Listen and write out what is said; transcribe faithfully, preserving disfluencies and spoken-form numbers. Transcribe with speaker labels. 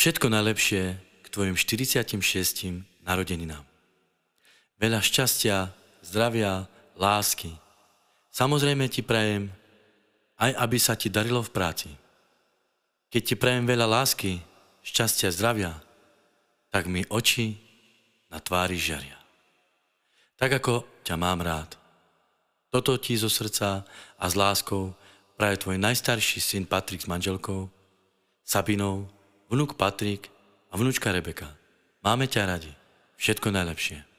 Speaker 1: Všetko najlepšie k tvojim štyridsiatim šiestim narodeninám. Veľa šťastia, zdravia, lásky. Samozrejme ti prajem, aj aby sa ti darilo v práci. Keď ti prajem veľa lásky, šťastia, zdravia, tak mi oči na tvári žiaria. Tak ako ťa mám rád. Toto ti zo srdca a s láskou praje tvoj najstarší syn Patrik s manželkou, Sabinou, vnuk Patrik a vnúčka Rebeka. Máme ťa radi. Všetko najlepšie.